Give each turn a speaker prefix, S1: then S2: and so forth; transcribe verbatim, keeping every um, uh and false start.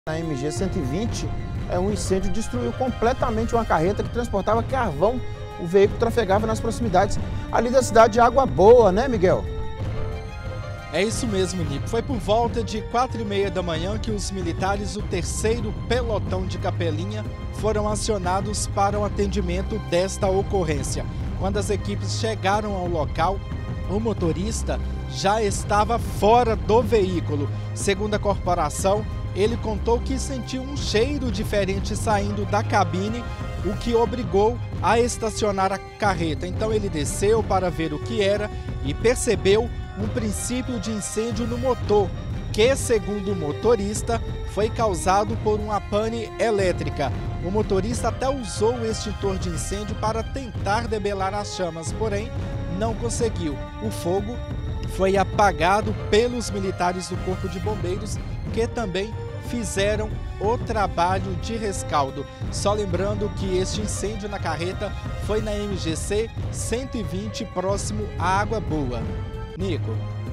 S1: Na M G cento e vinte, é, um incêndio destruiu completamente uma carreta que transportava carvão. O veículo trafegava nas proximidades ali da cidade de Água Boa, né, Miguel?
S2: É isso mesmo, Nico. Foi por volta de quatro e meia da manhã que os militares do terceiro pelotão de Capelinha foram acionados para o atendimento desta ocorrência. Quando as equipes chegaram ao local, o motorista já estava fora do veículo. Segundo a corporação, ele contou que sentiu um cheiro diferente saindo da cabine, o que obrigou a estacionar a carreta. Então ele desceu para ver o que era e percebeu um princípio de incêndio no motor, que, segundo o motorista, foi causado por uma pane elétrica. O motorista até usou o extintor de incêndio para tentar debelar as chamas, porém não conseguiu. O fogo foi apagado pelos militares do Corpo de Bombeiros, que também fizeram o trabalho de rescaldo. Só lembrando que este incêndio na carreta foi na M G C cento e vinte, próximo à Água Boa. Nico.